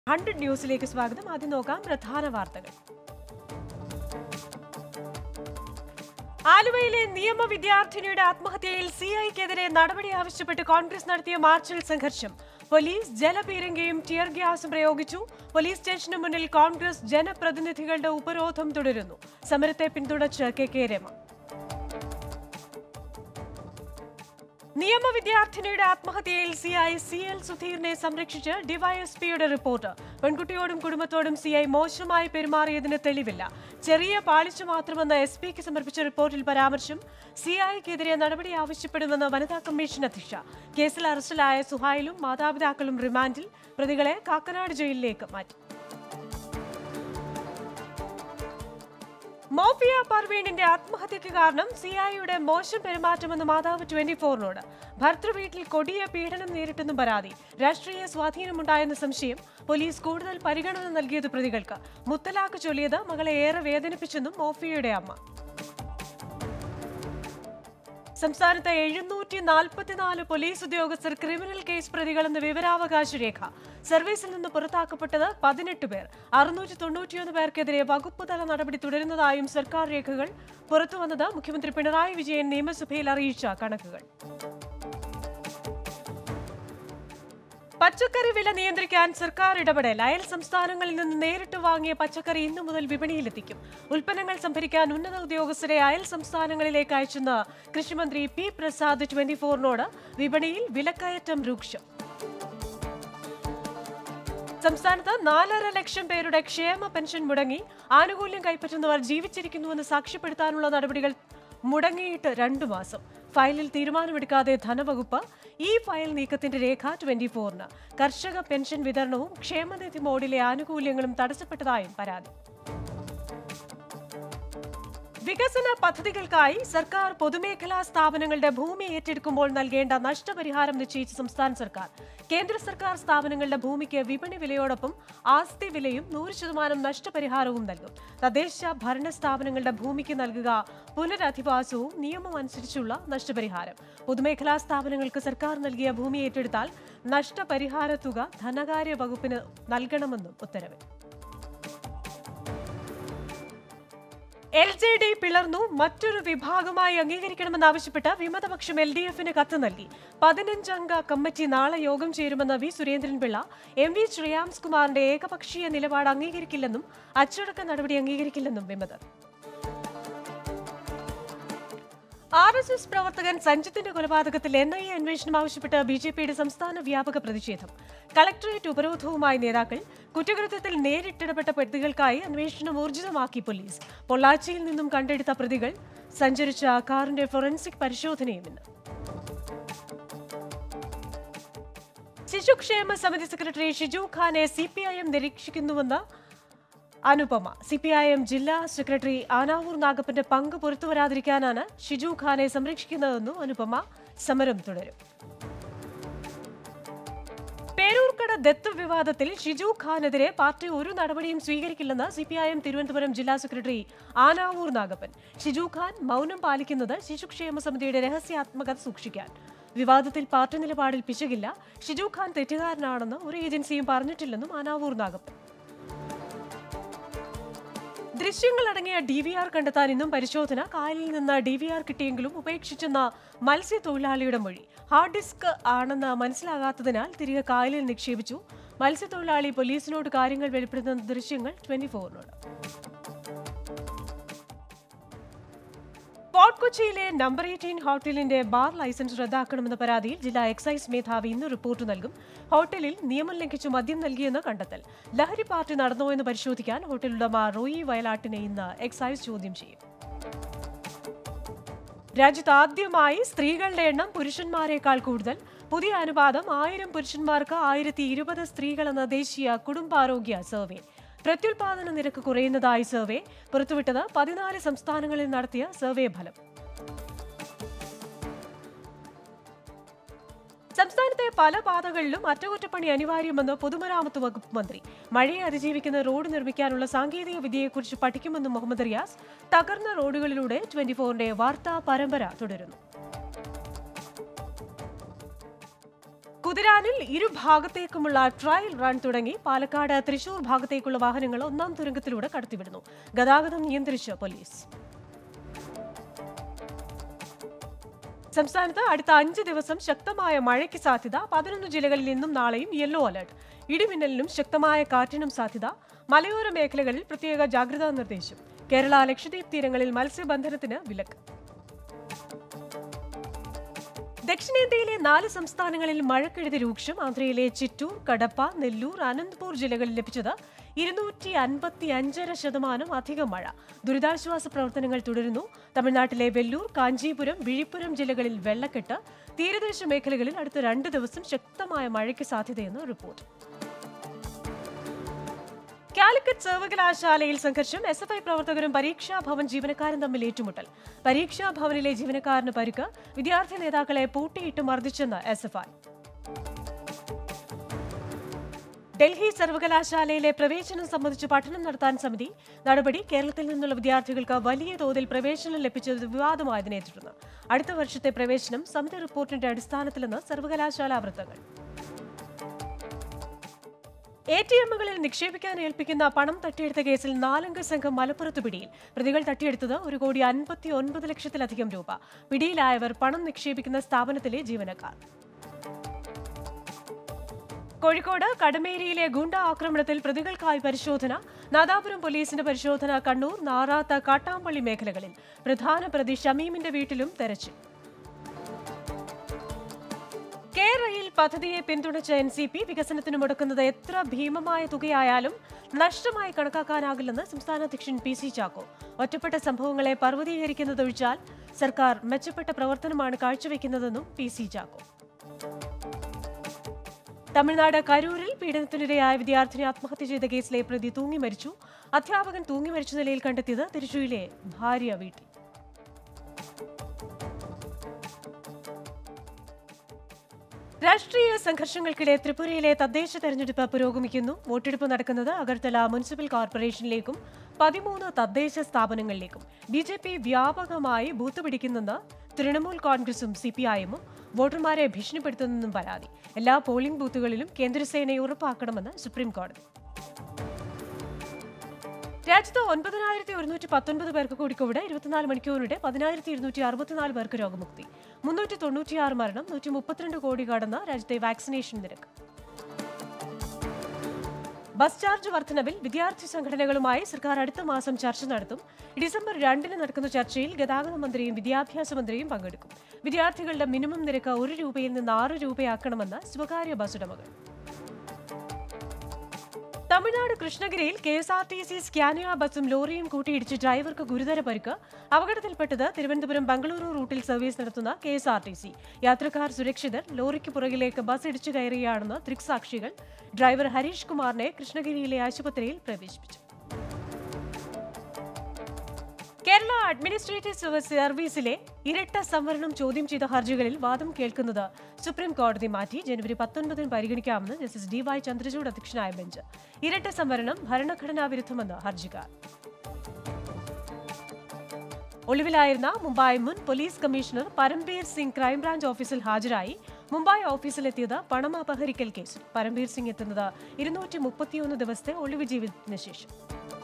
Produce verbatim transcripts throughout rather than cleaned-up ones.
Hundred ന്യൂസിലേക്ക് സ്വാഗതം. ആദ്യം നോക്കാം പ്രധാന വാർത്തകൾ. ആലുവയിലെ നിയമ വിദ്യാർത്ഥിനിയുടെ ആത്മഹത്യയിൽ സി ഐക്കെതിരെ നടപടി ആവശ്യപ്പെട്ട് കോൺഗ്രസ് നടത്തിയ മാർച്ചിൽ സംഘർഷം. പോലീസ് ജലപീരങ്കിയും ടിയർ ഗ്യാസും പ്രയോഗിച്ചു. പോലീസ് സ്റ്റേഷന് മുന്നിൽ കോൺഗ്രസ് ജനപ്രതിനിധികളുടെ ഉപരോധം തുടരുന്നു. സമരത്തെ പിന്തുണച്ച് കെ കെ രമ. നിയമ വിദ്യാർത്ഥിനിയുടെ ആത്മഹത്യയിൽ സി ഐ സി എൽ സുധീറിനെ സംരക്ഷിച്ച് ഡിവൈഎസ്പിയുടെ റിപ്പോർട്ട്. പെൺകുട്ടിയോടും കുടുംബത്തോടും സി ഐ മോശമായി പെരുമാറിയതിന് തെളിവില്ല. ചെറിയ പാളിച്ച മാത്രമെന്ന് എസ് പിക്ക് സമർപ്പിച്ച റിപ്പോർട്ടിൽ പരാമർശം. സി ഐക്കെതിരെ നടപടി ആവശ്യപ്പെടുമെന്ന് വനിതാ കമ്മീഷൻ അധ്യക്ഷ. കേസിൽ അറസ്റ്റിലായ സുഹൈലും മാതാപിതാക്കളും റിമാൻഡിൽ. പ്രതികളെ കാക്കനാട് ജയിലിലേക്ക് മാറ്റി. മോഫിയ പർവീണിന്റെ ആത്മഹത്യക്ക് കാരണം സി ഐയുടെ മോശം പെരുമാറ്റമെന്ന് മാതാവ് ട്വന്റി ഫോറിനോട്. ഭർത്തൃവീട്ടിൽ കൊടിയ പീഡനം നേരിട്ടെന്നും പരാതി. രാഷ്ട്രീയ സ്വാധീനമുണ്ടായെന്ന സംശയം. പോലീസ് കൂടുതൽ പരിഗണന നൽകിയത് പ്രതികൾക്ക്. മുത്തലാഖ് ചൊല്ലിയത് മകളെ ഏറെ വേദനിപ്പിച്ചെന്നും മോഫിയയുടെ അമ്മ. സംസ്ഥാനത്ത് എഴുന്നൂറ്റി നാൽപ്പത്തിനാല് പോലീസ് ഉദ്യോഗസ്ഥർ ക്രിമിനൽ കേസ് പ്രതികളെന്ന് വിവരാവകാശ രേഖ. സർവീസിൽ നിന്ന് പുറത്താക്കപ്പെട്ടത് പതിനെട്ട് പേർ. അറുന്നൂറ്റി തൊണ്ണൂറ്റിയൊന്ന് പേർക്കെതിരെ വകുപ്പ് തല നടപടി തുടരുന്നതായും സർക്കാർ രേഖകൾ പുറത്തുവന്നത്. മുഖ്യമന്ത്രി പിണറായി വിജയൻ നിയമസഭയിൽ അറിയിച്ച കണക്കുകൾ. പച്ചക്കറി വില നിയന്ത്രിക്കാൻ സർക്കാർ ഇടപെടൽ. അയൽ സംസ്ഥാനങ്ങളിൽ നിന്ന് നേരിട്ട് വാങ്ങിയ പച്ചക്കറി ഇന്നു മുതൽ വിപണിയിലെത്തിക്കും. ഉൽപ്പന്നങ്ങൾ സംഭരിക്കാൻ ഉന്നത ഉദ്യോഗസ്ഥരെ അയൽ സംസ്ഥാനങ്ങളിലേക്ക് അയച്ചെന്ന് കൃഷിമന്ത്രി പി പ്രസാദ് ട്വന്റി ഫോറിനോട്. വിപണിയിൽ വിലക്കയറ്റം രൂക്ഷം. സംസ്ഥാനത്ത് നാലര ലക്ഷം പേരുടെ ക്ഷേമ പെൻഷൻ മുടങ്ങി. ആനുകൂല്യം കൈപ്പറ്റുന്നവർ ജീവിച്ചിരിക്കുന്നുവെന്ന് സാക്ഷ്യപ്പെടുത്താനുള്ള നടപടികൾ മുടങ്ങിയിട്ട് രണ്ടു മാസം. ഫയലിൽ തീരുമാനമെടുക്കാതെ ധനവകുപ്പ്. ഈ ഫയൽ നീക്കത്തിന്റെ രേഖ ട്വന്റി ഫോറിന്. കർഷക പെൻഷൻ വിതരണവും ക്ഷേമനിധി മോഡിലെ ആനുകൂല്യങ്ങളും തടസ്സപ്പെട്ടതായും പരാതി. വികസന പദ്ധതികൾക്കായി സർക്കാർ പൊതുമേഖലാ സ്ഥാപനങ്ങളുടെ ഭൂമി ഏറ്റെടുക്കുമ്പോൾ നൽകേണ്ട നഷ്ടപരിഹാരം നിശ്ചയിച്ച സംസ്ഥാന സർക്കാർ. കേന്ദ്ര സർക്കാർ സ്ഥാപനങ്ങളുടെ ഭൂമിക്ക് വിപണി വിലയോടൊപ്പം ആസ്തി വിലയും നൂറ് ശതമാനം നഷ്ടപരിഹാരവും നൽകും. തദ്ദേശ ഭരണ സ്ഥാപനങ്ങളുടെ ഭൂമിക്ക് നൽകുക പുനരധിവാസവും നിയമം അനുസരിച്ചുള്ള നഷ്ടപരിഹാരം. പൊതുമേഖലാ സ്ഥാപനങ്ങൾക്ക് സർക്കാർ നൽകിയ ഭൂമി ഏറ്റെടുത്താൽ നഷ്ടപരിഹാര തുക ധനകാര്യ വകുപ്പിന് നൽകണമെന്നും ഉത്തരവിൽ. എൽ ജെ ഡി പിളർന്നു. മറ്റൊരു വിഭാഗമായി അംഗീകരിക്കണമെന്നാവശ്യപ്പെട്ട് വിമതപക്ഷം എൽ ഡി എഫിന് കത്ത് നൽകി. പതിനഞ്ചംഗ കമ്മിറ്റി നാളെ യോഗം ചേരുമെന്ന് V Surendran Pillai. M V Shreyams കുമാറിന്റെ ഏകപക്ഷീയ നിലപാട് അംഗീകരിക്കില്ലെന്നും അച്ചടക്ക നടപടി അംഗീകരിക്കില്ലെന്നും വിമതർ. ആർ എസ് എസ് പ്രവർത്തകൻ സഞ്ജിത്തിന്റെ കൊലപാതകത്തിൽ എൻ ഐ എ അന്വേഷണം ആവശ്യപ്പെട്ട് ബി ജെ പിയുടെ സംസ്ഥാന വ്യാപക പ്രതിഷേധം. കളക്ടറേറ്റ് ഉപരോധവുമായി നേതാക്കൾ. കുറ്റകൃത്യത്തിൽ നേരിട്ടിടപെട്ട പ്രതികൾക്കായി അന്വേഷണം ഊർജിതമാക്കി പോലീസ്. പൊള്ളാച്ചിയിൽ നിന്നും കണ്ടെടുത്ത പ്രതികൾ സഞ്ചരിച്ച കാറിന്റെ ഫോറൻസിക് പരിശോധനയും ഇന്ന്. ശിശുക്ഷേമ സമിതി സെക്രട്ടറി ഷിജു ഖാനെ സി പി ഐ എം നിരീക്ഷിക്കുന്നുവെന്ന് Anupama. C P I M ജില്ലാ സെക്രട്ടറി ആനാവൂർ നാഗപ്പന്റെ പങ്ക് പുറത്തുവരാതിരിക്കാനാണ് ഷിജു ഖാനെ സംരക്ഷിക്കുന്നതെന്നും അനുപമ. സമരം തുടരും. പേരൂർക്കട ദത്ത് വിവാദത്തിൽ ഷിജു ഖാനെതിരെ പാർട്ടി ഒരു നടപടിയും സ്വീകരിക്കില്ലെന്ന് C P I M Thiruvananthapuram ജില്ലാ സെക്രട്ടറി ആനാവൂർ നാഗപ്പൻ. ഷിജു ഖാൻ മൗനം പാലിക്കുന്നത് ശിശുക്ഷേമ സമിതിയുടെ രഹസ്യാത്മകത സൂക്ഷിക്കാൻ. വിവാദത്തിൽ പാർട്ടി നിലപാടിൽ പിശകില്ല. ഷിജു ഖാൻ തെറ്റുകാരനാണെന്ന് ഒരു ഏജൻസിയും പറഞ്ഞിട്ടില്ലെന്നും ആനാവൂർ നാഗപ്പൻ. ദൃശ്യങ്ങളടങ്ങിയ ഡി വി ആർ കണ്ടെത്താൻ ഇന്നും പരിശോധന. കായലിൽ നിന്ന് ഡി വി ആർ കിട്ടിയെങ്കിലും ഉപേക്ഷിച്ചെന്ന മത്സ്യത്തൊഴിലാളിയുടെ മൊഴി. ഹാർഡ് ഡിസ്ക് ആണെന്ന് മനസ്സിലാകാത്തതിനാൽ തിരികെ കായലിൽ നിക്ഷേപിച്ചു. മത്സ്യത്തൊഴിലാളി പോലീസിനോട് കാര്യങ്ങൾ വെളിപ്പെടുത്തുന്ന ദൃശ്യങ്ങൾ ട്വന്റി ഫോറിനോട്. ഫോർട്ട് കൊച്ചിയിലെ നമ്പർ എയ്റ്റീൻ ഹോട്ടലിന്റെ ബാർ ലൈസൻസ് റദ്ദാക്കണമെന്ന പരാതിയിൽ ജില്ലാ എക്സൈസ് മേധാവി ഇന്ന് റിപ്പോർട്ട് നൽകും. ഹോട്ടലിൽ നിയമം ലംഘിച്ചു മദ്യം നൽകിയെന്ന് കണ്ടെത്തൽ. ലഹരി പാർട്ടി നടന്നോ എന്ന് പരിശോധിക്കാൻ ഹോട്ടൽ ഉടമ റോയി വയലാട്ടിനെ ഇന്ന് എക്സൈസ് ചോദ്യം ചെയ്യും. രാജ്യത്ത് ആദ്യമായി സ്ത്രീകളുടെ എണ്ണം പുരുഷന്മാരെക്കാൾ കൂടുതൽ. പുതിയ അനുപാതം ആയിരം പുരുഷന്മാർക്ക് ആയിരത്തി ഇരുപത് സ്ത്രീകളെന്ന ദേശീയ കുടുംബാരോഗ്യ സർവേ. പ്രത്യുൽപാദന നിരക്ക് കുറയുന്നതായി സർവേ പുറത്തുവിട്ടത്. പതിനാല് സംസ്ഥാനങ്ങളിൽ നടത്തിയ സർവേ ഫലം. സംസ്ഥാനത്തെ പല പാതകളിലും അറ്റകുറ്റപ്പണി അനിവാര്യമെന്ന് പൊതുമരാമത്ത് വകുപ്പ് മന്ത്രി. മഴയെ അതിജീവിക്കുന്ന റോഡ് നിർമ്മിക്കാനുള്ള സാങ്കേതിക വിദ്യയെക്കുറിച്ച് പഠിക്കുമെന്നും മുഹമ്മദ് റിയാസ്. തകർന്ന റോഡുകളിലൂടെ ട്വന്റി ഫോറിന്റെ വാർത്താ പരമ്പര തുടരുന്നു. കുതിരാനിൽ ഇരുഭാഗത്തേക്കുമുള്ള ട്രയൽ റൺ തുടങ്ങി. പാലക്കാട് തൃശൂർ ഭാഗത്തേക്കുള്ള വാഹനങ്ങൾ ഒന്നാം തുരങ്കത്തിലൂടെ കടത്തിവിടുന്നു. ഗതാഗതം നിയന്ത്രിച്ച് പോലീസ്. സംസ്ഥാനത്ത് അടുത്ത അഞ്ച് ദിവസം ശക്തമായ മഴയ്ക്ക് സാധ്യത. പതിനൊന്ന് ജില്ലകളിൽ ഇന്നും നാളെയും യെല്ലോ അലർട്ട്. ഇടിമിന്നലിനും ശക്തമായ കാറ്റിനും സാധ്യത. മലയോര മേഖലകളിൽ പ്രത്യേക ജാഗ്രതാ നിർദ്ദേശം. കേരള ലക്ഷദ്വീപ് തീരങ്ങളിൽ മത്സ്യബന്ധനത്തിന് വിലക്ക്. ദക്ഷിണേന്ത്യയിലെ നാല് സംസ്ഥാനങ്ങളിൽ മഴക്കെടുതി രൂക്ഷം. ആന്ധ്രയിലെ ചിറ്റൂർ, കടപ്പ, നെല്ലൂർ, അനന്തപൂർ ജില്ലകളിൽ ലഭിച്ചത് ഇരുന്നൂറ്റി അൻപത്തി അഞ്ചര ശതമാനം അധികം മഴ. ദുരിതാശ്വാസ പ്രവർത്തനങ്ങൾ തുടരുന്നു. തമിഴ്നാട്ടിലെ വെല്ലൂർ, കാഞ്ചീപുരം, വിഴിപ്പുരം ജില്ലകളിൽ വെള്ളക്കെട്ട്. തീരദേശ മേഖലകളിൽ അടുത്ത രണ്ട് ദിവസം ശക്തമായ മഴയ്ക്ക് സാധ്യതയെന്ന് റിപ്പോർട്ട്. കാലിക്കറ്റ് സർവകലാശാലയിൽ സംഘർഷം. എസ് എഫ് ഐ പ്രവർത്തകരും പരീക്ഷാ ഭവൻ ജീവനക്കാരും തമ്മിൽ ഏറ്റുമുട്ടൽ. പരീക്ഷാ ഭവനിലെ ജീവനക്കാരന് പരിക്ക്. വിദ്യാർത്ഥി നേതാക്കളെ പൂട്ടിയിട്ട് മർദ്ദിച്ചെന്ന് എസ് എഫ് ഐ. ഡൽഹി സർവകലാശാലയിലെ പ്രവേശനം സംബന്ധിച്ച് പഠനം നടത്താൻ സമിതി. നടപടി. കേരളത്തിൽ നിന്നുള്ള വിദ്യാർത്ഥികൾക്ക് വലിയ തോതിൽ പ്രവേശനം ലഭിച്ചത് വിവാദമായതിനെ തുടർന്ന് അടുത്ത വർഷത്തെ പ്രവേശനം സമിതി റിപ്പോർട്ടിന്റെ അടിസ്ഥാനത്തിലെന്ന് സർവകലാശാല വൃത്തങ്ങൾ. എ ടി എമ്മുകളിൽ നിക്ഷേപിക്കാൻ ഏൽപ്പിക്കുന്ന പണം തട്ടിയെടുത്ത കേസിൽ നാലംഗ സംഘം മലപ്പുറത്ത് പിടിയിൽ. പ്രതികൾ തട്ടിയെടുത്തത് ഒരു കോടി അൻപത്തി ഒൻപത് ലക്ഷത്തിലധികം രൂപ. പിടിയിലായവർ പണം നിക്ഷേപിക്കുന്ന സ്ഥാപനത്തിലെ ജീവനക്കാർ. കോഴിക്കോട് കടമേരിയിലെ ഗുണ്ട ആക്രമണത്തിൽ പ്രതികൾക്കായി പരിശോധന. നാദാപുരം പോലീസിന്റെ പരിശോധന. കണ്ണൂർ, നാറാത്ത, കാട്ടാമ്പള്ളി മേഖലകളിൽ പ്രധാന പ്രതി ഷമീമിന്റെ വീട്ടിലും തെരച്ചിൽ. കെ റെയിൽ പദ്ധതിയെ പിന്തുണച്ച എൻ സി പി. വികസനത്തിന് മുടക്കുന്നത് എത്ര ഭീമമായ തുകയായാലും നഷ്ടമായി കണക്കാക്കാനാകില്ലെന്ന് സംസ്ഥാന അധ്യക്ഷൻ പി സി ചാക്കോ. ഒറ്റപ്പെട്ട സംഭവങ്ങളെ പർവ്വതീകരിക്കുന്നതൊഴിച്ചാൽ സർക്കാർ മെച്ചപ്പെട്ട പ്രവർത്തനമാണ് കാഴ്ചവെക്കുന്നതെന്നും പി സി ചാക്കോ. തമിഴ്നാട് കരൂരിൽ പീഡനത്തിനിരയായ വിദ്യാർത്ഥിനി ആത്മഹത്യ ചെയ്ത കേസിലെ പ്രതി തൂങ്ങി മരിച്ചു. അധ്യാപകൻ തൂങ്ങി മരിച്ച നിലയിൽ കണ്ടെത്തിയത് തിരുച്ചിയിലെ ഭാര്യ വീട്ടിൽ. രാഷ്ട്രീയ സംഘർഷങ്ങൾക്കിടെ ത്രിപുരയിലെ തദ്ദേശ തെരഞ്ഞെടുപ്പ് പുരോഗമിക്കുന്നു. വോട്ടെടുപ്പ് നടക്കുന്നത് അഗർത്തല മുനിസിപ്പൽ കോർപ്പറേഷനിലേക്കും പതിമൂന്ന് തദ്ദേശ സ്ഥാപനങ്ങളിലേക്കും. ബി ജെ പി വ്യാപകമായി ബൂത്ത് പിടിക്കുന്നെന്ന് തൃണമൂൽ കോൺഗ്രസും സി പി ഐഎമ്മും വോട്ടർമാരെ ഭീഷണിപ്പെടുത്തുന്നെന്നും പരാതി. എല്ലാ പോളിംഗ് ബൂത്തുകളിലും കേന്ദ്രസേനയെ ഉറപ്പാക്കണമെന്ന് സുപ്രീം കോടതി. രാജ്യത്ത് ഒൻപതിനായിരത്തി ഒരുന്നൂറ്റി പത്തൊൻപത് പേർക്ക് കൂടി കോവിഡ്. ഇരുപത്തിനാല് മണിക്കൂറിനിടെ പതിനായിരത്തി ഇരുന്നൂറ്റി അറുപത്തിനാല് പേർക്ക് രോഗമുക്തി. മുന്നൂറ്റി തൊണ്ണൂറ്റിയാറ് മരണം. നൂറ്റി മുപ്പത്തിരണ്ട് കോടി കടന്ന രാജ്യത്തെ വാക്സിനേഷൻ നിരക്ക്. ബസ് ചാർജ് വർധനവിൽ വിദ്യാർത്ഥി സംഘടനകളുമായി സർക്കാർ അടുത്ത മാസം ചർച്ച നടത്തും. ഡിസംബർ രണ്ടിന് നടക്കുന്ന ചർച്ചയിൽ ഗതാഗത മന്ത്രിയും വിദ്യാഭ്യാസ മന്ത്രിയും പങ്കെടുക്കും. വിദ്യാർത്ഥികളുടെ മിനിമം നിരക്ക് ഒരു രൂപയിൽ നിന്ന് ആറ് രൂപയാക്കണമെന്ന് സ്വകാര്യ ബസ് ഉടമകൾ. തമിഴ്നാട് കൃഷ്ണഗിരിയിൽ K S R T C Scania ബസും ലോറിയും കൂട്ടിയിടിച്ച് ഡ്രൈവർക്ക് ഗുരുതര പരിക്ക്. അപകടത്തിൽപ്പെട്ടത് തിരുവനന്തപുരം ബംഗളൂരു റൂട്ടിൽ സർവീസ് നടത്തുന്ന K S R T C. യാത്രക്കാർ സുരക്ഷിതർ. ലോറിക്ക് പുറകിലേക്ക് ബസ് ഇടിച്ചു കയറുകയാണെന്ന് ദൃക്സാക്ഷികൾ. ഡ്രൈവർ ഹരീഷ് കുമാറിനെ കൃഷ്ണഗിരിയിലെ ആശുപത്രിയിൽ പ്രവേശിപ്പിച്ചു. കേരള അഡ്മിനിസ്ട്രേറ്റീവ് സർവീസിലെ ഇരട്ട സംവരണം ചോദ്യം ചെയ്ത ഹർജികളിൽ വാദം കേൾക്കുന്നത് സുപ്രീം കോടതി മാറ്റി. ജനുവരി പത്തൊൻപതിന് പരിഗണിക്കാമെന്ന് ജസ്റ്റിസ് ഡി വൈ ചന്ദ്രചൂഡ് അധ്യക്ഷനായ ബെഞ്ച്. ഇരട്ട സംവരണം ഭരണഘടനാ വിരുദ്ധമെന്ന് ഹർജിക്കാർ. ഒളിവിലായിരുന്ന മുംബൈ മുൻ police commissioner Parambir Singh crime branch ഓഫീസിൽ ഹാജരായി. മുംബൈ ഓഫീസിലെത്തിയത് പണം അപഹരിക്കൽ കേസിൽ. പരംബീർ സിംഗ് എത്തുന്നത് ഇരുന്നൂറ്റി മുപ്പത്തിയൊന്ന് ദിവസത്തെ ഒളിവ് ജീവിതത്തിന് ശേഷം.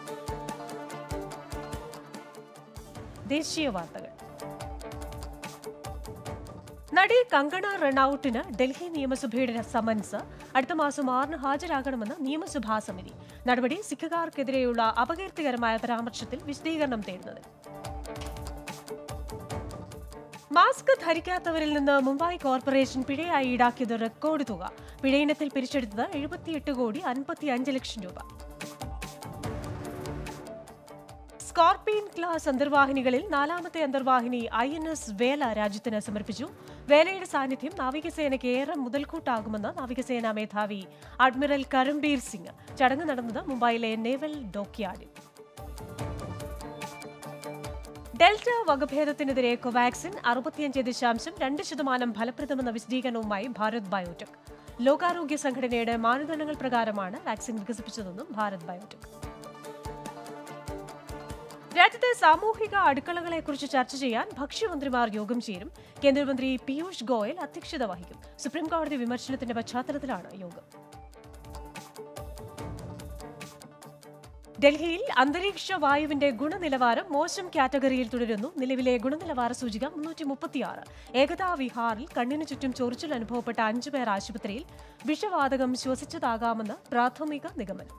ദേശീയ വാർത്തകൾ. നടി കങ്കണ റണൌട്ടിന് ഡൽഹി നിയമസഭയുടെ സമൻസ്. അടുത്ത മാസം ആറിന് ഹാജരാകണമെന്ന് നിയമസഭാ സമിതി. നടപടി സിഖുകാർക്കെതിരെയുള്ള അപകീർത്തികരമായ പരാമർശത്തിൽ വിശദീകരണം തേടുന്നത്. മാസ്ക് ധരിക്കാത്തവരിൽ നിന്ന് മുംബൈ കോർപ്പറേഷൻ പിഴയായി ഈടാക്കിയത് റെക്കോർഡ് തുക. പിഴയിനത്തിൽ പിരിച്ചെടുത്തത് എഴുപത്തിയെട്ട് കോടി അൻപത്തി അഞ്ച് ലക്ഷം രൂപ. സ്കോർപിയൻ ക്ലാസ് അന്തർവാഹിനികളിൽ നാലാമത്തെ അന്തർവാഹിനി ഐ എൻ എസ് വേല രാജ്യത്തിന് സമർപ്പിച്ചു. വേലയുടെ സാന്നിധ്യം നാവികസേനയ്ക്ക് ഏറെ മുതൽക്കൂട്ടാകുമെന്ന് നാവികസേനാ മേധാവി അഡ്മിറൽ കരംബീർ സിംഗ്. ചടങ്ങ് നടന്നത് മുംബൈയിലെ നേവൽ ഡോക്യാർഡിൽ. ഡെൽറ്റ വകഭേദത്തിനെതിരെ കോവാക്സിൻ അറുപത്തിയഞ്ച് ദശാംശം രണ്ട് ശതമാനം ഫലപ്രദമെന്ന വിശദീകരണവുമായി ഭാരത് ബയോടെക്. ലോകാരോഗ്യ സംഘടനയുടെ മാനദണ്ഡങ്ങൾ പ്രകാരമാണ് വാക്സിൻ വികസിപ്പിച്ചതെന്നും ഭാരത് ബയോടെക്. രാജ്യത്തെ സാമൂഹിക അടുക്കളകളെക്കുറിച്ച് ചർച്ച ചെയ്യാൻ ഭക്ഷ്യമന്ത്രിമാർ യോഗം ചേരും. കേന്ദ്രമന്ത്രി പീയൂഷ് ഗോയൽ അധ്യക്ഷത വഹിക്കും. സുപ്രീംകോടതി വിമർശനത്തിന്റെ പശ്ചാത്തലത്തിലാണ് യോഗം. ഡൽഹിയിൽ അന്തരീക്ഷ വായുവിന്റെ ഗുണനിലവാരം മോശം കാറ്റഗറിയിൽ തുടരുന്നു. നിലവിലെ ഗുണനിലവാര സൂചിക മുന്നൂറ്റി മുപ്പത്തിയാറ്. ഏകതാ വിഹാറിൽ കണ്ണിനു ചുറ്റും ചൊറിച്ചിൽ അനുഭവപ്പെട്ട അഞ്ചു പേർ ആശുപത്രിയിൽ. വിഷവാതകം ശ്വസിച്ചതാകാമെന്ന് പ്രാഥമിക നിഗമനം.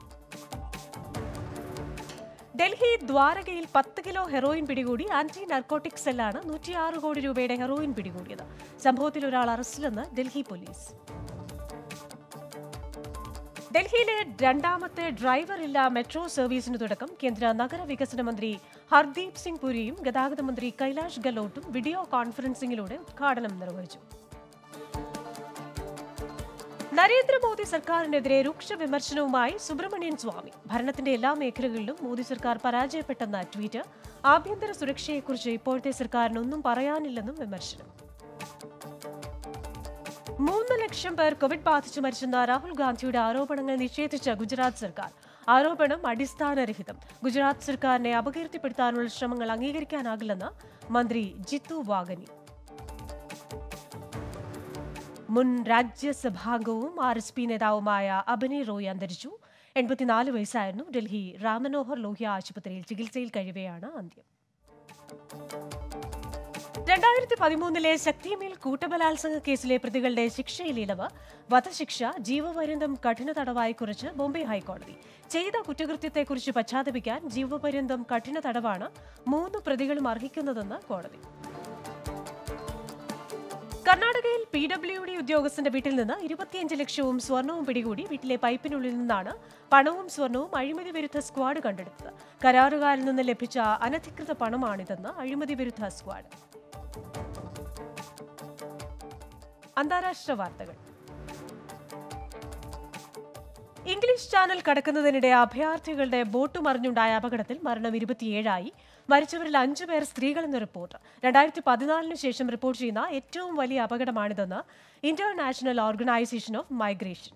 ഡൽഹി ദ്വാരകയിൽ പത്ത് കിലോ ഹെറോയിൻ പിടികൂടി. ആന്റി നർക്കോട്ടിക് സെല്ലാണ് നൂറ്റിയാറ് കോടി രൂപയുടെ ഹെറോയിൻ പിടികൂടിയത്. സംഭവത്തിൽ ഒരാൾ അറസ്റ്റിലെന്ന് ഡൽഹി പോലീസ്. ഡൽഹിയിലെ രണ്ടാമത്തെ ഡ്രൈവറില്ല മെട്രോ സർവീസിന് തുടക്കം. കേന്ദ്ര നഗരവികസന മന്ത്രി ഹർദീപ് സിംഗ് പുരിയും ഗതാഗത മന്ത്രി കൈലാഷ് ഗെഹ്ലോട്ടും വീഡിയോ കോൺഫറൻസിംഗിലൂടെ ഉദ്ഘാടനം നിർവഹിച്ചു. നരേന്ദ്രമോദി സർക്കാരിനെതിരെ രൂക്ഷ വിമർശനവുമായി സുബ്രഹ്മണ്യൻ സ്വാമി. ഭരണത്തിന്റെ എല്ലാ മേഖലകളിലും മോദി സർക്കാർ പരാജയപ്പെട്ടെന്ന ട്വീറ്റ്. ആഭ്യന്തര സുരക്ഷയെക്കുറിച്ച് ഇപ്പോഴത്തെ സർക്കാരിന് ഒന്നും പറയാനില്ലെന്നും വിമർശനം. മൂന്ന് ലക്ഷം പേർ കോവിഡ് ബാധിച്ച് മരിച്ചെന്ന രാഹുൽ ഗാന്ധിയുടെ ആരോപണങ്ങൾ നിഷേധിച്ച ഗുജറാത്ത് സർക്കാർ. ആരോപണം അടിസ്ഥാനരഹിതം. ഗുജറാത്ത് സർക്കാരിനെ അപകീർത്തിപ്പെടുത്താനുള്ള ശ്രമങ്ങൾ അംഗീകരിക്കാനാകില്ലെന്ന് മന്ത്രി ജിത്തു വാഗനി. മുൻ രാജ്യസഭാംഗവും ആർ എസ് പി നേതാവുമായ അബനി റോയ് അന്തരിച്ചു. എൺപത്തിനാല് വയസ്സായിരുന്നു. ഡൽഹി റാംമനോഹർ ലോഹ്യ ആശുപത്രിയിൽ ചികിത്സയിൽ കഴിയവെയാണ് അന്ത്യം. രണ്ടായിരത്തി പതിമൂന്നിലെ ശക്തിമേൽ കൂട്ടബലാത്സംഗ കേസിലെ പ്രതികളുടെ ശിക്ഷയിൽ ഇളവ്. വധശിക്ഷ ജീവപര്യന്തം കഠിന തടവായി കുറച്ച് ബോംബെ ഹൈക്കോടതി. ചെയ്ത കുറ്റകൃത്യത്തെക്കുറിച്ച് പശ്ചാത്തപിക്കാൻ ജീവപര്യന്തം കഠിന തടവാണ് മൂന്ന് പ്രതികളും അർഹിക്കുന്നതെന്ന് കോടതി. കർണാടകയിൽ പി ഡബ്ല്യു ഡി ഉദ്യോഗസ്ഥന്റെ വീട്ടിൽ നിന്ന് ഇരുപത്തിയഞ്ച് ലക്ഷവും സ്വർണവും പിടികൂടി. വീട്ടിലെ പൈപ്പിനുള്ളിൽ നിന്നാണ് പണവും സ്വർണവും അഴിമതി വിരുദ്ധ സ്ക്വാഡ് കണ്ടെടുത്തത്. കരാറുകാരിൽ നിന്ന് ലഭിച്ച അനധികൃത പണമാണിതെന്ന് അഴിമതി വിരുദ്ധ സ്ക്വാഡ്. അന്താരാഷ്ട്ര വാർത്തകൾ. ഇംഗ്ലീഷ് ചാനൽ കടക്കുന്നതിനിടെ അഭയാർത്ഥികളുടെ ബോട്ട് മറിഞ്ഞുണ്ടായ അപകടത്തിൽ മരണം ഇരുപത്തിയേഴായി. മരിച്ചവരിൽ അഞ്ചു പേർ സ്ത്രീകളെന്ന് റിപ്പോർട്ട്. രണ്ടായിരത്തി പതിനാലിന് ശേഷം റിപ്പോർട്ട് ചെയ്യുന്ന ഏറ്റവും വലിയ അപകടമാണിതെന്ന് International Organization of Migration.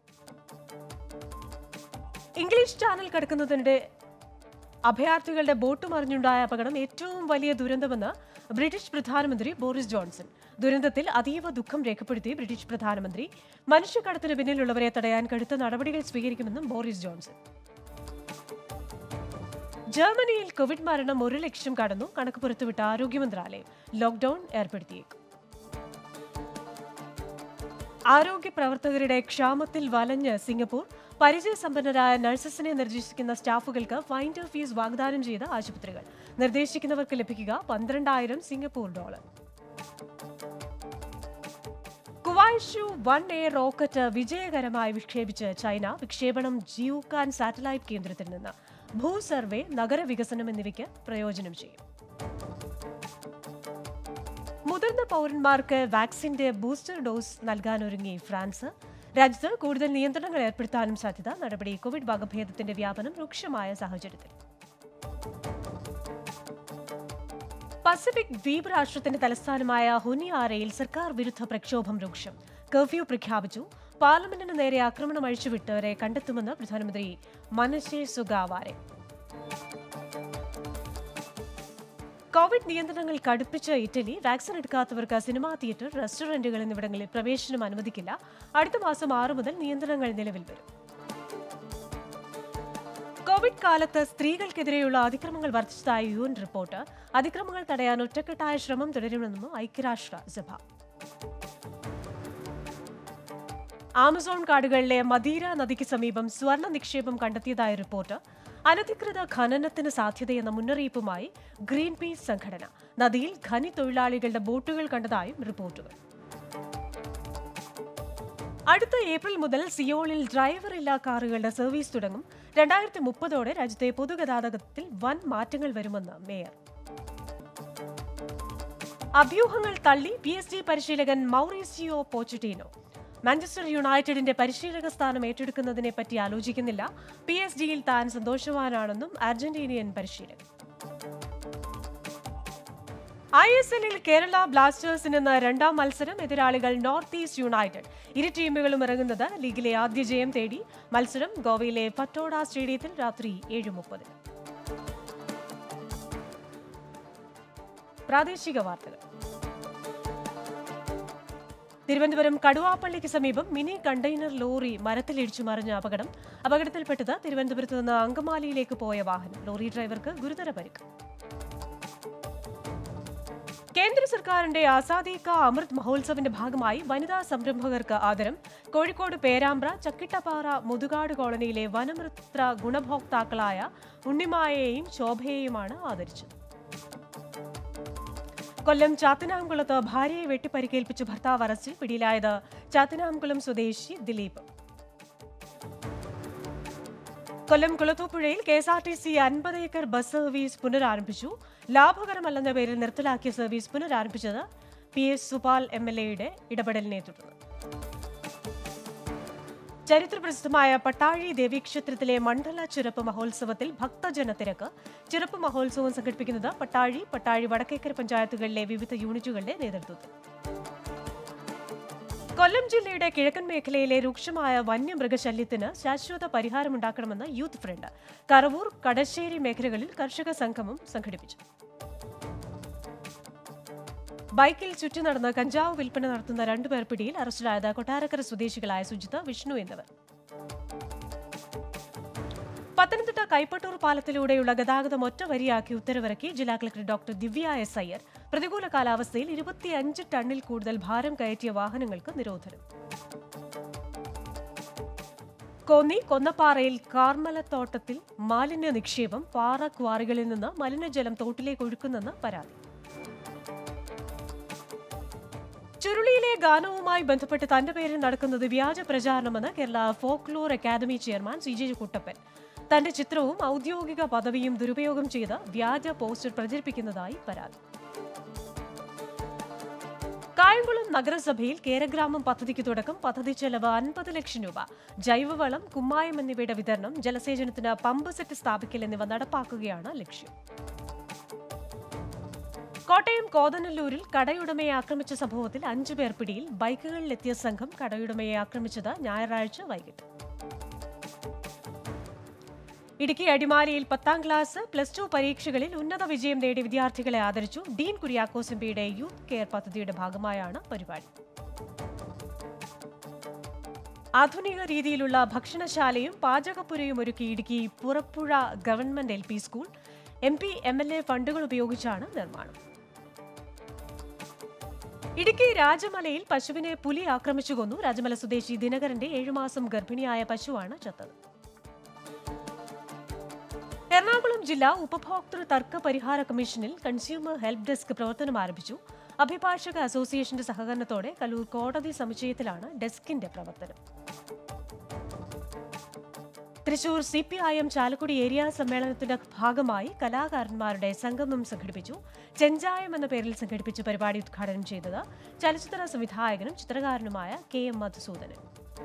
English Channel കടക്കുന്നതിനിടെ അഭയാർത്ഥികളുടെ ബോട്ട് മറിഞ്ഞുണ്ടായ അപകടം ഏറ്റവും വലിയ ദുരന്തമെന്ന് ബ്രിട്ടീഷ് പ്രധാനമന്ത്രി ബോറിസ് ജോൺസൺ. ദുരന്തത്തിൽ അതീവ ദുഃഖം രേഖപ്പെടുത്തി ബ്രിട്ടീഷ് പ്രധാനമന്ത്രി. മനുഷ്യക്കടത്തിന് പിന്നിലുള്ളവരെ തടയാൻ കടുത്ത നടപടികൾ സ്വീകരിക്കുമെന്നും ബോറിസ് ജോൺസൺ. ജർമ്മനിയിൽ കോവിഡ് മരണം ഒരു ലക്ഷം കടന്നു. കണക്ക് പുറത്തുവിട്ട ആരോഗ്യ മന്ത്രാലയം. ലോക്ഡൌൺ ഏർപ്പെടുത്തിയേക്കും. ആരോഗ്യ പ്രവർത്തകരുടെ ക്ഷാമത്തിൽ വലഞ്ഞ് സിംഗപ്പൂർ. പരിചയസമ്പന്നരായ നഴ്സസിനെ നിർദ്ദേശിക്കുന്ന സ്റ്റാഫുകൾക്ക് ഫൈൻഡർ ഫീസ് വാഗ്ദാനം ചെയ്ത ആശുപത്രികൾ. നിർദ്ദേശിക്കുന്നവർക്ക് ലഭിക്കുക പന്ത്രണ്ടായിരം Singapore dollar. Kuaizhou one A rocket വിജയകരമായി വിക്ഷേപിച്ച് ചൈന. വിക്ഷേപണം ജിയൂകാൻ സാറ്റലൈറ്റ് കേന്ദ്രത്തിൽ നിന്ന്. ഭൂ സർവേ, നഗരവികസനം എന്നിവയ്ക്ക് പ്രയോജനം ചെയ്യും. മുതിർന്ന പൗരന്മാർക്ക് വാക്സിന്റെ ബൂസ്റ്റർ ഡോസ് നൽകാനൊരുങ്ങി ഫ്രാൻസ്. രാജ്യത്ത് കൂടുതൽ നിയന്ത്രണങ്ങൾ ഏർപ്പെടുത്താനും സാധ്യത. നടപടി കോവിഡ് വകഭേദത്തിന്റെ വ്യാപനം രൂക്ഷമായ സാഹചര്യത്തിൽ. പസഫിക് ദ്വീപ് രാഷ്ട്രത്തിന്റെ തലസ്ഥാനമായ ഹൊനിയാരയിൽ സർക്കാർ വിരുദ്ധ പ്രക്ഷോഭം രൂക്ഷം. കർഫ്യൂ പ്രഖ്യാപിച്ചു. പാർലമെന്റിന് നേരെ ആക്രമണം അഴിച്ചുവിട്ടവരെ കണ്ടെത്തുമെന്ന് പ്രധാനമന്ത്രി മനഷെ സുഗാവാരെ. കോവിഡ് നിയന്ത്രണങ്ങൾ കടുപ്പിച്ച ഇറ്റലി. വാക്സിൻ എടുക്കാത്തവർക്ക് സിനിമാ തിയേറ്റർ, റെസ്റ്റോറന്റുകൾ എന്നിവിടങ്ങളിൽ പ്രവേശനം അനുവദിക്കില്ല. അടുത്ത മാസം ആറ് മുതൽ നിയന്ത്രണങ്ങൾ നിലവിൽ വരും. കോവിഡ് കാലത്ത് സ്ത്രീകൾക്കെതിരെയുള്ള അതിക്രമങ്ങൾ വർദ്ധിച്ചതായി യു എൻ റിപ്പോർട്ട്. അതിക്രമങ്ങൾ തടയാൻ ഒറ്റക്കെട്ടായ ശ്രമം തുടരുമെന്നും ഐക്യരാഷ്ട്ര സഭ. ആമസോൺ കാടുകളിലെ മദീര നദിക്ക് സമീപം സ്വർണ്ണ നിക്ഷേപം കണ്ടെത്തിയതായ റിപ്പോർട്ട്. അനധികൃത ഖനനത്തിന് സാധ്യതയെന്ന മുന്നറിയിപ്പുമായി ഗ്രീൻ പീസ് സംഘടന. നദിയിൽ ഖനി തൊഴിലാളികളുടെ ബോട്ടുകൾ കണ്ടതായും റിപ്പോർട്ടുകൾ. അടുത്ത ഏപ്രിൽ മുതൽ സിയോളിൽ ഡ്രൈവറില്ലാ കാറുകളുടെ സർവീസ് തുടങ്ങും. രണ്ടായിരത്തി മുപ്പതോടെ രാജ്യത്തെ പൊതുഗതാഗതത്തിൽ വൻ മാറ്റങ്ങൾ വരുമെന്ന് മേയർ. അഭ്യൂഹങ്ങൾ തള്ളി പി എസ് ജി പരിശീലകൻ മൗറീസിയോ പോച്ചറ്റിനോ. മാഞ്ചസ്റ്റർ യുണൈറ്റഡിന്റെ പരിശീലക സ്ഥാനം ഏറ്റെടുക്കുന്നതിനെ പറ്റി ആലോചിക്കുന്നില്ല. പി എസ് ജിയിൽ താൻ സന്തോഷവാനാണെന്നും അർജന്റീനിയൻ പരിശീലകൻ. ഐ എസ് എല്ലിൽ കേരള ബ്ലാസ്റ്റേഴ്സിന് ഇന്ന് രണ്ടാം മത്സരം. എതിരാളികൾ നോർത്ത് ഈസ്റ്റ് യുണൈറ്റഡ്. ഇരു ടീമുകളും ഇറങ്ങുന്നത് ലീഗിലെ ആദ്യ ജയം തേടി. മത്സരം ഗോവയിലെ പട്ടോഡ സ്റ്റേഡിയത്തിൽ രാത്രി ഏഴ് മുപ്പതിന്. പ്രാദേശിക വാർത്തകൾ. തിരുവനന്തപുരം കടുവാപ്പള്ളിക്ക് സമീപം മിനി കണ്ടെയ്നർ ലോറി മരത്തിലിടിച്ചു മറിഞ്ഞ അപകടം. അപകടത്തിൽപ്പെട്ടത് തിരുവനന്തപുരത്ത് നിന്ന് അങ്കമാലിയിലേക്ക് പോയ വാഹനം. ലോറി ഡ്രൈവർക്ക് ഗുരുതര പരിക്ക്. കേന്ദ്ര സർക്കാരിന്റെ ആസാദി കാ അമൃത് മഹോത്സവിന്റെ ഭാഗമായി വനിതാ സംരംഭകർക്ക് ആദരം. കോഴിക്കോട് പേരാമ്പ്ര ചക്കിട്ടപ്പാറ മുതുകാട് കോളനിയിലെ വനമൃത്ര ഗുണഭോക്താക്കളായ ഉണ്ണിമായെയും ശോഭയെയുമാണ് ആദരിച്ചത്. കൊല്ലം ചാത്തനാംകുളത്ത് ഭാര്യയെ വെട്ടിപ്പരിക്കേൽപ്പിച്ച് ഭർത്താവ് അറസ്റ്റിൽ. പിടിയിലായത് ചാത്തനാംകുളം സ്വദേശി ദിലീപ്. കൊല്ലം കുളത്തൂപ്പുഴയിൽ K S R T C അൻപത് ഏക്കർ ബസ് സർവീസ് പുനരാരംഭിച്ചു. ലാഭകരമല്ലെന്ന പേരിൽ നിർത്തലാക്കിയ സർവീസ് പുനരാരംഭിച്ചത് P S Supal M L എയുടെ ഇടപെടലിനെ തുടർന്ന്. ചരിത്രപ്രസിദ്ധമായ പട്ടാഴി ദേവീക്ഷേത്രത്തിലെ മണ്ഡല ചിറപ്പ് മഹോത്സവത്തിൽ ഭക്തജന തിരക്ക്. ചിറപ്പ് മഹോത്സവം സംഘടിപ്പിക്കുന്നത് പട്ടാഴി പട്ടാഴി വടക്കേക്കര പഞ്ചായത്തുകളിലെ വിവിധ യൂണിറ്റുകളുടെ നേതൃത്വത്തിൽ. കൊല്ലം ജില്ലയുടെ കിഴക്കൻ മേഖലയിലെ രൂക്ഷമായ വന്യമൃഗശല്യത്തിന് ശാശ്വത പരിഹാരമുണ്ടാക്കണമെന്ന് യൂത്ത് ഫ്രണ്ട്. കറവൂർ കടശ്ശേരി മേഖലകളിൽ കർഷക സംഗമം സംഘടിപ്പിച്ചു. ബൈക്കിൽ ചുറ്റി നടന്ന് കഞ്ചാവ് വിൽപ്പന നടത്തുന്ന രണ്ടുപേർ പിടിയിൽ. അറസ്റ്റിലായത് കൊട്ടാരക്കര സ്വദേശികളായ സുജിത്ത്, വിഷ്ണു എന്നിവർ. പത്തനംതിട്ട കൈപ്പട്ടൂർ പാലത്തിലൂടെയുള്ള ഗതാഗതം ഒറ്റ വരിയാക്കി ഉത്തരവിറക്കി ജില്ലാ collector doctor Divya S Iyer. പ്രതികൂല കാലാവസ്ഥയിൽ ഇരുപത്തിയഞ്ച് ടണ്ണിൽ കൂടുതൽ ഭാരം കയറ്റിയ വാഹനങ്ങൾക്ക് നിരോധനം. കോന്നി കൊന്നപ്പാറയിൽ കാർമലത്തോട്ടത്തിൽ മാലിന്യ നിക്ഷേപം. പാറ ക്വാറികളിൽ നിന്ന് മലിനജലം തോട്ടിലേക്ക് ഒഴുക്കുന്നെന്ന് പരാതി. ചുരുളിയിലെ ഗാനവുമായി ബന്ധപ്പെട്ട് തന്റെ പേരിൽ നടക്കുന്നത് വ്യാജ പ്രചാരണമെന്ന് Kerala folklore academy chairman C J Kuttappan. തന്റെ ചിത്രവും ഔദ്യോഗിക പദവിയും ദുരുപയോഗം ചെയ്ത് വ്യാജ പോസ്റ്റർ പ്രചരിപ്പിക്കുന്നതായി പരാതി. കായംകുളം നഗരസഭയിൽ കേരഗ്രാമം പദ്ധതിക്ക് തുടക്കം. പദ്ധതി ചെലവ് അൻപത് ലക്ഷം രൂപ. ജൈവവളം, കുമ്മായം എന്നിവയുടെ വിതരണം, ജലസേചനത്തിന് പമ്പ് സെറ്റ് സ്ഥാപിക്കൽ എന്നിവ നടപ്പാക്കുകയാണ് ലക്ഷ്യം. കോട്ടയം കോതനല്ലൂരിൽ കടയുടമയെ ആക്രമിച്ച സംഭവത്തിൽ അഞ്ചു പേർ പിടിയിൽ. ബൈക്കുകളിലെത്തിയ സംഘം കടയുടമയെ ആക്രമിച്ചത് ഞായറാഴ്ച വൈകിട്ട്. ഇടുക്കി അടിമാലിയിൽ പത്താം ക്ലാസ് പ്ലസ് ടു പരീക്ഷകളിൽ ഉന്നത വിജയം നേടിയ വിദ്യാർത്ഥികളെ ആദരിച്ചു. ഡീൻ കുര്യാക്കോസ് എംപിയുടെ യൂത്ത് കെയർ പദ്ധതിയുടെ ഭാഗമായാണ് പരിപാടി. ആധുനിക രീതിയിലുള്ള ഭക്ഷണശാലയും പാചകപ്പുരയും ഒരുക്കി Idukki Purappuzha government L P school. M P M L A ഫണ്ടുകൾ ഉപയോഗിച്ചാണ് നിർമ്മാണം. ഇടുക്കി രാജമലയിൽ പശുവിനെ പുലി ആക്രമിച്ചു കൊന്നു. രാജമല സ്വദേശി ദിനകരന്റെ ഏഴുമാസം ഗർഭിണിയായ പശുവാണ് ചത്തത്. എറണാകുളം ജില്ലാ ഉപഭോക്തൃ തർക്ക പരിഹാര കമ്മീഷനിൽ കൺസ്യൂമർ ഹെൽപ്പ് ഡെസ്ക് പ്രവർത്തനം ആരംഭിച്ചു. അഭിഭാഷക അസോസിയേഷന്റെ സഹകരണത്തോടെ കലൂർ കോടതി സമുച്ചയത്തിലാണ് ഡെസ്കിന്റെ പ്രവർത്തനം. Thrissur C P I M Chalakudy area സമ്മേളനത്തിന്റെ ഭാഗമായി കലാകാരന്മാരുടെ സംഗമം സംഘടിപ്പിച്ചു. ചെഞ്ചായം എന്ന പേരിൽ സംഘടിപ്പിച്ച പരിപാടി ഉദ്ഘാടനം ചെയ്തത് ചലച്ചിത്ര സംവിധായകനും ചിത്രകാരനുമായ കെ എം മധുസൂദനൻ.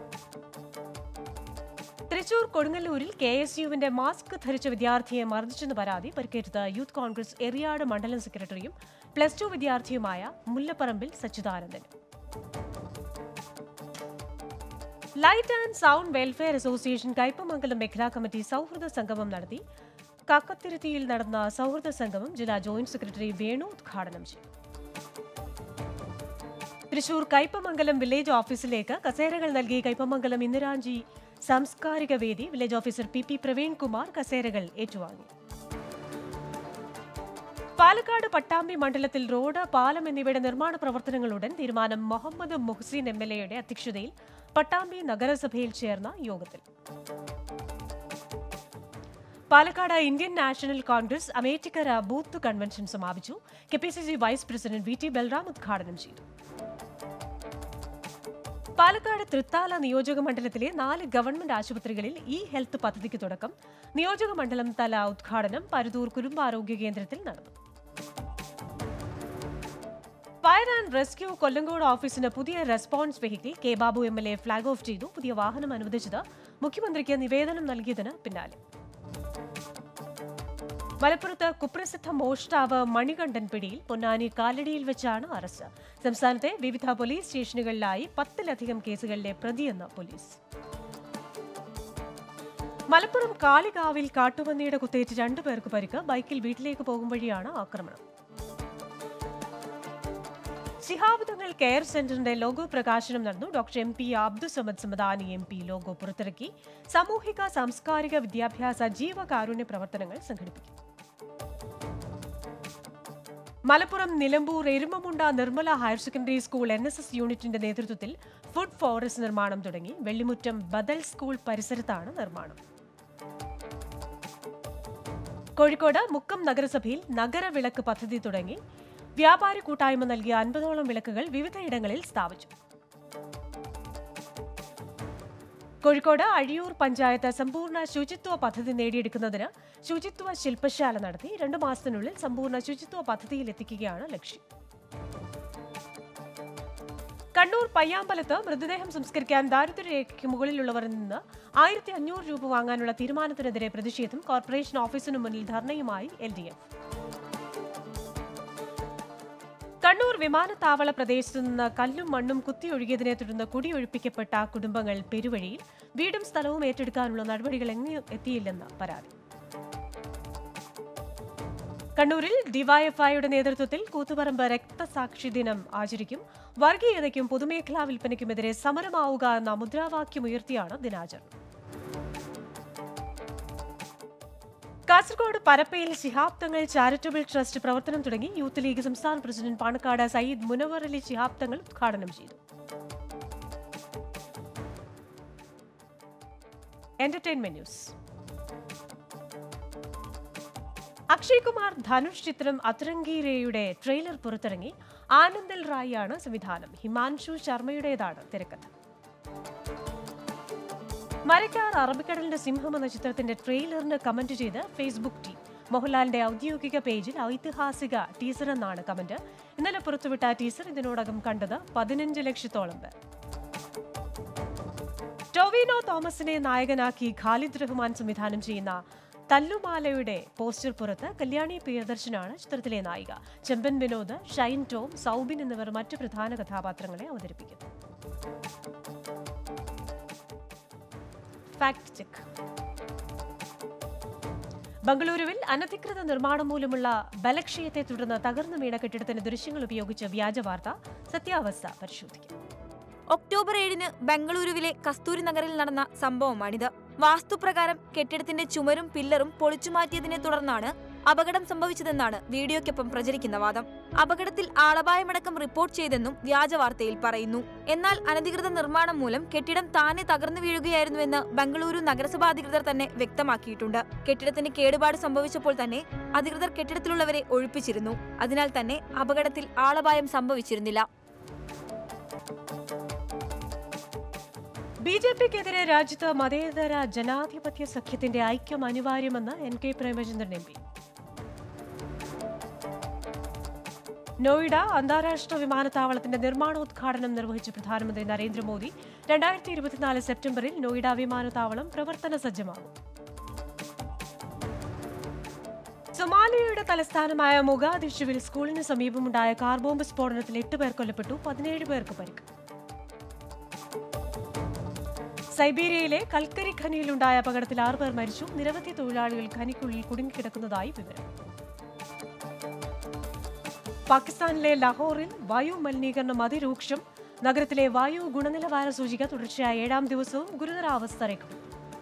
തൃശൂർ കൊടുങ്ങല്ലൂരിൽ കെ എസ് യുവിന്റെ മാസ്ക് ധരിച്ച വിദ്യാർത്ഥിയെ മർദ്ദിച്ചെന്ന് പരാതി. പരിക്കേറ്റത് യൂത്ത് കോൺഗ്രസ് എറിയാട് മണ്ഡലം സെക്രട്ടറിയും പ്ലസ് ടു വിദ്യാർത്ഥിയുമായ Mullapparambil Sachidanandan. Light and sound welfare association Kaipamangalam മേഖലാ കമ്മിറ്റി സൗഹൃദ സംഗമം നടത്തി. കക്കത്തിരുത്തിയിൽ നടന്ന സൗഹൃദ സംഗമം ജില്ലാ ജോയിന്റ് സെക്രട്ടറി വേണു ഉദ്ഘാടനം ചെയ്തു. തൃശൂർ കയ്പമംഗലം വില്ലേജ് ഓഫീസിലേക്ക് കസേരകൾ നൽകി കയ്പമംഗലം ഇന്ദിരാജി സാംസ്കാരിക വേദി. Village officer P P Praveenkumar കസേരകൾ ഏറ്റുവാങ്ങി. പാലക്കാട് പട്ടാമ്പി മണ്ഡലത്തിൽ റോഡ്, പാലം എന്നിവയുടെ നിർമ്മാണ പ്രവർത്തനങ്ങളുടൻ തീരുമാനം. മുഹമ്മദ് മുഹ്സിൻ എം എൽ എയുടെ അധ്യക്ഷതയിൽ പട്ടാമ്പി നഗരസഭയിൽ ചേർന്ന യോഗത്തിൽ. പാലക്കാട് ഇന്ത്യൻ നാഷണൽ കോൺഗ്രസ് അമേറ്റിക്കര ബൂത്ത് കൺവെൻഷൻ സമാപിച്ചു. K P C C vice president V T Balram ഉദ്ഘാടനം ചെയ്തു. പാലക്കാട് തൃത്താല നിയോജക മണ്ഡലത്തിലെ നാല് ഗവൺമെന്റ് ആശുപത്രികളിൽ ഇ ഹെൽത്ത് പദ്ധതിക്ക് തുടക്കം. നിയോജക മണ്ഡലം തല ഉദ്ഘാടനം പരുതൂർ കുടുംബാരോഗ്യ കേന്ദ്രത്തിൽ നടന്നു. ഫയർ ആൻഡ് റെസ്ക്യൂ കൊല്ലങ്കോട് ഓഫീസിന് പുതിയ response vehicle K Babu M L A flag off ചെയ്തു. പുതിയ വാഹനം അനുവദിച്ചത് മുഖ്യമന്ത്രിക്ക് നിവേദനം നൽകിയതിന് പിന്നാലെ. മലപ്പുറത്ത് കുപ്രസിദ്ധ മോഷ്ടാവ് മണികണ്ഠൻ പിടിയിൽ. പൊന്നാനി കാലടിയിൽ വെച്ചാണ് അറസ്റ്റ്. സംസ്ഥാനത്തെ വിവിധ പോലീസ് സ്റ്റേഷനുകളിലായി പത്തിലധികം കേസുകളിലെ പ്രതിയെന്ന് പോലീസ്. മലപ്പുറം കാളികാവിൽ കാട്ടുപന്നിയുടെ കുത്തേറ്റ് രണ്ടുപേർക്ക് പരിക്ക്. ബൈക്കിൽ വീട്ടിലേക്ക് പോകും വഴിയാണ് ആക്രമണം. ശിഹാബ് തങ്ങൾ കെയർ സെന്ററിന്റെ ലോഗോ പ്രകാശനം നടന്നു. Doctor M P Abdussamad Samadani M P logo പുറത്തിറക്കി. സാമൂഹിക സാംസ്കാരിക വിദ്യാഭ്യാസ ജീവകാരുണ്യ പ്രവർത്തനങ്ങൾ സംഘടിപ്പിക്കും. Malappuram Nilambur Erumamunda Nirmala higher secondary school N S S യൂണിറ്റിന്റെ നേതൃത്വത്തിൽ ഫുഡ് ഫോറസ്റ്റ് നിർമ്മാണം തുടങ്ങി. വെള്ളിമുറ്റം ബദൽ സ്കൂൾ പരിസരത്താണ് നിർമ്മാണം. കോഴിക്കോട് മുക്കം നഗരസഭയിൽ നഗരവിളക്ക് പദ്ധതി തുടങ്ങി. വ്യാപാരി കൂട്ടായ്മ നൽകിയ അൻപതോളം വിളക്കുകൾ വിവിധയിടങ്ങളിൽ സ്ഥാപിച്ചു. കോഴിക്കോട് അഴിയൂർ പഞ്ചായത്ത് സമ്പൂർണ്ണ ശുചിത്വ പദ്ധതി നേടിയെടുക്കുന്നതിന് ശുചിത്വ ശില്പശാല നടത്തി. രണ്ടു മാസത്തിനുള്ളിൽ സമ്പൂർണ്ണ ശുചിത്വ പദ്ധതിയിൽ എത്തിക്കുകയാണ് ലക്ഷ്യം. കണ്ണൂർ പയ്യാമ്പലത്ത് മൃതദേഹം സംസ്കരിക്കാൻ ദാരിദ്ര്യരേഖയ്ക്ക് മുകളിലുള്ളവരിൽ നിന്ന് ആയിരത്തി അഞ്ഞൂറ് രൂപ വാങ്ങാനുള്ള തീരുമാനത്തിനെതിരെ പ്രതിഷേധം. കോർപ്പറേഷൻ ഓഫീസിനു മുന്നിൽ ധർണയുമായി എൽ ഡി എഫ്. കണ്ണൂർ വിമാനത്താവള പ്രദേശത്തു നിന്ന് കല്ലും മണ്ണും കുത്തിയൊഴുകിയതിനെ തുടർന്ന് കുടിയൊഴിപ്പിക്കപ്പെട്ട കുടുംബങ്ങൾ പെരുവഴിയിൽ. വീടും സ്ഥലവും ഏറ്റെടുക്കാനുള്ള നടപടികൾ എങ്ങും എത്തിയില്ലെന്ന് പരാതി. കണ്ണൂരിൽ ഡിവൈഎഫ്ഐയുടെ നേതൃത്വത്തിൽ കൂത്തുപറമ്പ് രക്തസാക്ഷി ദിനം ആചരിക്കും. വർഗീയതയ്ക്കും പൊതുമേഖലാ വിൽപ്പനയ്ക്കുമെതിരെ സമരമാവുക എന്ന മുദ്രാവാക്യമുയർത്തിയാണ് ദിനാചരണം. കാസർഗോഡ് പരപ്പയിൽ ശിഹാബ് തങ്ങൾ ചാരിറ്റബിൾ ട്രസ്റ്റ് പ്രവർത്തനം തുടങ്ങി. യൂത്ത് ലീഗ് സംസ്ഥാന പ്രസിഡന്റ് പാണക്കാട് സയ്യിദ് മുനവർ അലി ശിഹാബ് തങ്ങൾ ഉദ്ഘാടനം ചെയ്തു. Entertainment news. അക്ഷയ് കുമാർ ധനുഷ് ചിത്രം അത്രംഗീരയുടെ ട്രെയിലർ പുറത്തിറങ്ങി. ആനന്ദൽ റായിയാണ് സംവിധാനം. ഹിമാൻഷു ശർമ്മയുടേതാണ് തിരക്കഥ. മരക്കാർ അറബിക്കടലിന്റെ സിംഹം എന്ന ചിത്രത്തിന്റെ ട്രെയിലറിന് കമന്റ് ചെയ്ത് ഫേസ്ബുക്ക് ടീം. മോഹൻലാലിന്റെ ഔദ്യോഗിക പേജിൽ ഐതിഹാസിക ടീസർ എന്നാണ് കമന്റ്. ഇന്നലെ പുറത്തുവിട്ട ടീസർ ഇതിനോടകം കണ്ടത് പതിനഞ്ച് ലക്ഷത്തോളം പേർ. ടൊവിനോ തോമസിനെ നായകനാക്കി ഖാലിദ് റഹ്മാൻ സംവിധാനം ചെയ്യുന്ന തല്ലുമാലയുടെ പോസ്റ്റർ പുറത്ത്. കല്യാണി പ്രിയദർശനാണ് ചിത്രത്തിലെ നായിക. ചെമ്പൻ വിനോദ്, ഷൈൻ ടോം, സൗബിൻ എന്നിവർ മറ്റ് പ്രധാന കഥാപാത്രങ്ങളെ അവതരിപ്പിക്കുന്നു. Fact check. ബംഗളൂരുവിൽ അനധികൃത നിർമ്മാണം മൂലമുള്ള ബലക്ഷയത്തെ തുടർന്ന് തകർന്നു വീണ കെട്ടിടത്തിന്റെ ദൃശ്യങ്ങൾ ഉപയോഗിച്ച് വ്യാജ വാർത്ത. സത്യാവസ്ഥ പരിശോധിക്കും. ഒക്ടോബർ ഏഴിന് ബംഗളൂരുവിലെ കസ്തൂരി നഗറിൽ നടന്ന സംഭവമാണിത്. വാസ്തുപ്രകാരം കെട്ടിടത്തിന്റെ ചുമരും പില്ലറും പൊളിച്ചുമാറ്റിയതിനെ തുടർന്നാണ് അപകടം സംഭവിച്ചതെന്നാണ് വീഡിയോയ്ക്കൊപ്പം പ്രചരിക്കുന്ന വാദം. അപകടത്തിൽ ആളപായമടക്കം റിപ്പോർട്ട് ചെയ്തെന്നും വ്യാജവാർത്തയിൽ പറയുന്നു. എന്നാൽ അനധികൃത നിർമ്മാണം മൂലം കെട്ടിടം താനെ തകർന്നു വീഴുകയായിരുന്നുവെന്ന് ബംഗളൂരു നഗരസഭാ അധികൃതർ തന്നെ വ്യക്തമാക്കിയിട്ടുണ്ട്. കെട്ടിടത്തിന് കേടുപാട് സംഭവിച്ചപ്പോൾ തന്നെ അധികൃതർ കെട്ടിടത്തിലുള്ളവരെ ഒഴിപ്പിച്ചിരുന്നു. അതിനാൽ തന്നെ അപകടത്തിൽ ആളപായം സംഭവിച്ചിരുന്നില്ല. ബി ജെ പിക്കെതിരെ രാജ്യത്ത് മതേതര ജനാധിപത്യ സഖ്യത്തിന്റെ ഐക്യം അനിവാര്യമെന്ന് N K Premachandran M P. Noida അന്താരാഷ്ട്ര വിമാനത്താവളത്തിന്റെ നിർമ്മാണോദ്ഘാടനം നിർവഹിച്ച പ്രധാനമന്ത്രി നരേന്ദ്രമോദി. രണ്ടായിരത്തി ഇരുപത്തിനാല് സെപ്റ്റംബറിൽ നോയിഡ വിമാനത്താവളം പ്രവർത്തന സജ്ജമാകും. സൊമാലിയയുടെ തലസ്ഥാനമായ മൊഗാദിഷുവിൽ സ്കൂളിന് സമീപമുണ്ടായ കാർ ബോംബ് സ്ഫോടനത്തിൽ എട്ട് പേർ കൊല്ലപ്പെട്ടു. പതിനേഴ് പേർക്ക് പരിക്ക്. സൈബീരിയയിലെ കൽക്കരി ഖനിയിലുണ്ടായ അപകടത്തിൽ ആറ് പേർ മരിച്ചു. നിരവധി തൊഴിലാളികൾ ഖനിക്കുള്ളിൽ കുടുങ്ങിക്കിടക്കുന്നതായി വിവരം. പാകിസ്ഥാനിലെ ലാഹോറിൽ വായു മലിനീകരണം അതിരൂക്ഷം. നഗരത്തിലെ വായു ഗുണനിലവാര സൂചിക തുടർച്ചയായ ഏഴാം ദിവസവും ഗുരുതരാവസ്ഥ രേഖപ്പെടുത്തി.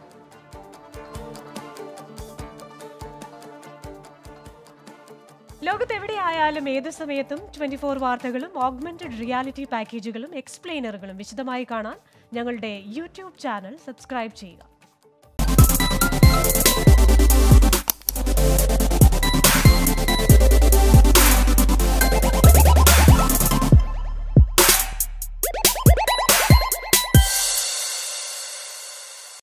ലോകത്തെവിടെയായാലും ഏത് സമയത്തും ട്വന്റി ഫോർ വാർത്തകളും ഓഗ്മെന്റഡ് റിയാലിറ്റി പാക്കേജുകളും എക്സ്പ്ലെയിനറുകളും വിശദമായി കാണാൻ ഞങ്ങളുടെ യൂട്യൂബ് ചാനൽ സബ്സ്ക്രൈബ് ചെയ്യുക.